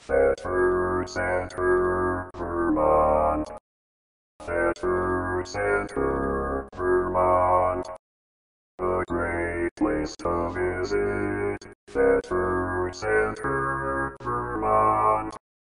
Thetford Center, Vermont. Thetford Center, Vermont. A great place to visit. Thetford Center, Vermont.